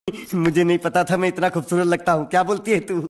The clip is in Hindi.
मुझे नहीं पता था मैं इतना खूबसूरत लगता हूँ, क्या बोलती है तू?